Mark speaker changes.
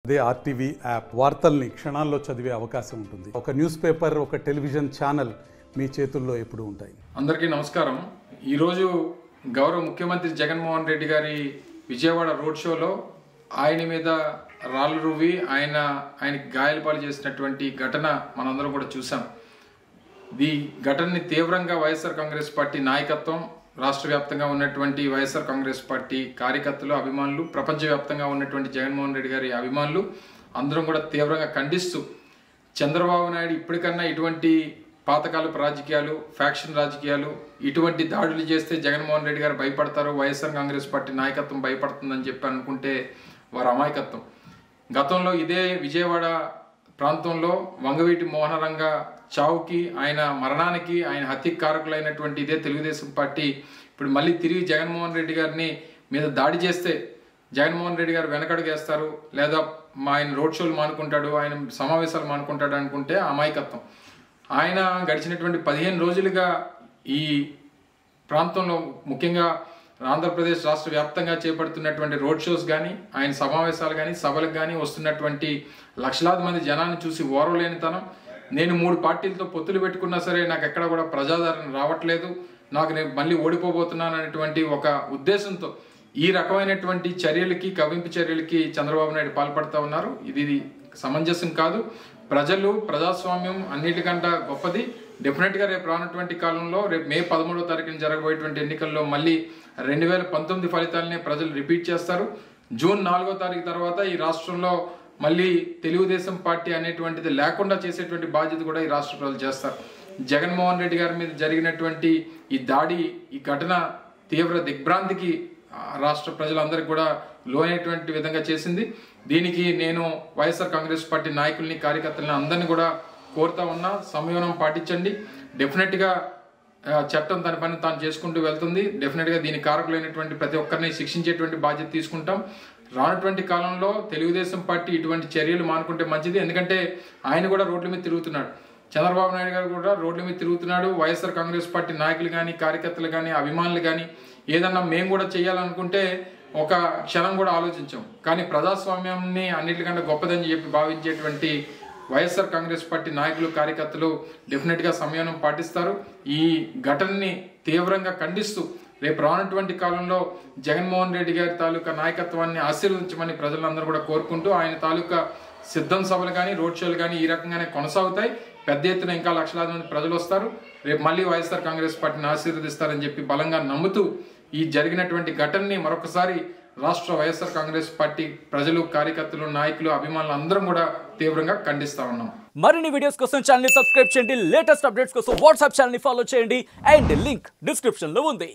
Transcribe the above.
Speaker 1: అదే RTV app వార్తల్ని క్షణాల్లో చదివే అవకాశం ఉంటుంది. ఒక న్యూస్ పేపర్, ఒక టెలివిజన్ ఛానల్ మీ చేతుల్లో ఎప్పుడూ ఉంటాయి.
Speaker 2: అందరికీ నమస్కారం. ఈరోజు గౌరవ ముఖ్యమంత్రి జగన్మోహన్ రెడ్డి గారి విజయవాడ రోడ్ షోలో ఆయన మీద రాళ్ళు రువ్వి ఆయనకి గాయాలపాలు చేసినటువంటి ఘటన మనందరం కూడా చూసాం. ఈ ఘటనని తీవ్రంగా వైఎస్ఆర్ కాంగ్రెస్ పార్టీ నాయకత్వం, రాష్ట్ర వ్యాప్తంగా ఉన్నటువంటి వైఎస్ఆర్ కాంగ్రెస్ పార్టీ కార్యకర్తలు, అభిమానులు, ప్రపంచవ్యాప్తంగా ఉన్నటువంటి జగన్మోహన్ రెడ్డి గారి అభిమానులు అందరం కూడా తీవ్రంగా ఖండిస్తూ, చంద్రబాబు నాయుడు ఇప్పటికన్నా ఇటువంటి పాతకాలపు రాజకీయాలు, ఫ్యాక్షన్ రాజకీయాలు, ఇటువంటి దాడులు చేస్తే జగన్మోహన్ రెడ్డి గారు భయపడతారు, వైఎస్ఆర్ కాంగ్రెస్ పార్టీ నాయకత్వం భయపడుతుందని చెప్పి అనుకుంటే వారి అమాయకత్వం. గతంలో ఇదే విజయవాడ ప్రాంతంలో వంగవీటి మోహనరంగ చావుకి, ఆయన మరణానికి, ఆయన హత్యకు కారకులైనటువంటి ఇదే తెలుగుదేశం పార్టీ ఇప్పుడు మళ్ళీ తిరిగి జగన్మోహన్ రెడ్డి గారిని మీద దాడి చేస్తే జగన్మోహన్ రెడ్డి గారు వెనకడుగేస్తారు, లేదా ఆయన రోడ్ షోలు మానుకుంటాడు, ఆయన సమావేశాలు మానుకుంటాడు అనుకుంటే అమాయకత్వం. ఆయన గడిచినటువంటి 15 రోజులుగా ఈ ప్రాంతంలో, ముఖ్యంగా ఆంధ్రప్రదేశ్ రాష్ట్ర వ్యాప్తంగా చేపడుతున్నటువంటి రోడ్ షోస్ కానీ, ఆయన సమావేశాలు కానీ, సభలకు కానీ వస్తున్నటువంటి లక్షలాది మంది జనాన్ని చూసి ఓర్వలేనితనం, నేను 3 పార్టీలతో పొత్తులు పెట్టుకున్నా సరే నాకు ఎక్కడ కూడా ప్రజాదరణ రావట్లేదు, నేను మళ్ళీ ఓడిపోబోతున్నాను అనేటువంటి ఒక ఉద్దేశంతో ఈ రకమైనటువంటి చర్యలకి, కవ్వింపు చర్యలకి చంద్రబాబు నాయుడు పాల్పడుతూ ఉన్నారు. ఇది సమంజసం కాదు. ప్రజలు, ప్రజాస్వామ్యం అన్నిటికంటే గొప్పది. డెఫినెట్గా రేపు రానటువంటి కాలంలో, రేపు మే 13వ తారీఖున జరగబోయేటువంటి ఎన్నికల్లో మళ్ళీ 2019 ఫలితాలనే ప్రజలు రిపీట్ చేస్తారు. జూన్ 4వ తారీఖు తర్వాత ఈ రాష్ట్రంలో మళ్ళీ తెలుగుదేశం పార్టీ అనేటువంటిది లేకుండా చేసేటువంటి బాధ్యత కూడా ఈ రాష్ట్ర ప్రజలు చేస్తారు. జగన్మోహన్ రెడ్డి గారి మీద జరిగినటువంటి ఈ దాడి, ఈ ఘటన తీవ్ర దిగ్భ్రాంతికి రాష్ట్ర ప్రజలందరికీ కూడా లోనైనటువంటి విధంగా చేసింది. దీనికి నేను వైఎస్ఆర్ కాంగ్రెస్ పార్టీ నాయకుల్ని, కార్యకర్తలని అందరినీ కూడా కోరుతా ఉన్నా, సంయమనం పాటించండి. డెఫినెట్గా చట్టం తన పని తాను చేసుకుంటూ వెళ్తుంది. డెఫినెట్గా దీనికి కారకులైనటువంటి ప్రతి ఒక్కరిని శిక్షించేటువంటి బాధ్యత తీసుకుంటాం. రానటువంటి కాలంలో తెలుగుదేశం పార్టీ ఇటువంటి చర్యలు మానుకుంటే మంచిది. ఎందుకంటే ఆయన కూడా రోడ్ల మీద తిరుగుతున్నాడు, చంద్రబాబు నాయుడు గారు కూడా రోడ్ల మీద తిరుగుతున్నాడు. వైఎస్ఆర్ కాంగ్రెస్ పార్టీ నాయకులు కానీ, కార్యకర్తలు కానీ, అభిమానులు కానీ ఏదన్నా మేము కూడా చేయాలనుకుంటే ఒక క్షణం కూడా ఆలోచించాం. కానీ ప్రజాస్వామ్యాన్ని అన్నిటికంటే గొప్పదని చెప్పి భావించేటువంటి వైఎస్ఆర్ కాంగ్రెస్ పార్టీ నాయకులు, కార్యకర్తలు డెఫినెట్గా సంయమనం పాటిస్తారు. ఈ ఘటనని తీవ్రంగా ఖండిస్తూ రేపు రానటువంటి కాలంలో జగన్మోహన్ రెడ్డి గారి తాలూకా నాయకత్వాన్ని ఆశీర్వదించమని ప్రజలందరూ కూడా కోరుకుంటూ, ఆయన తాలూకా సిద్ధం సభలు కానీ, రోడ్ షోలు కానీ ఈ రకంగానే కొనసాగుతాయి. పెద్ద ఎత్తున ఇంకా లక్షలాది మంది ప్రజలు వస్తారు. రేపు మళ్ళీ వైఎస్ఆర్ కాంగ్రెస్ పార్టీని ఆశీర్వదిస్తారని చెప్పి బలంగా నమ్ముతూ, ఈ జరిగినటువంటి ఘటనని మరొకసారి రాష్ట్ర వైఎస్ఆర్ కాంగ్రెస్ పార్టీ ప్రజలు, కార్యకర్తలు, నాయకులు, అభిమానులు అందరం కూడా తీవ్రంగా ఖండిస్తా ఉన్నాం.
Speaker 3: మరిన్ని వీడియోస్ కోసం ఛానల్ ని సబ్స్క్రైబ్ చేయండి. లేటెస్ట్ అప్డేట్స్ కోసం వాట్సాప్ ఛానల్ ని ఫాలో చేయండి. అండ్ లింక్ డిస్క్రిప్షన్ లో ఉంది.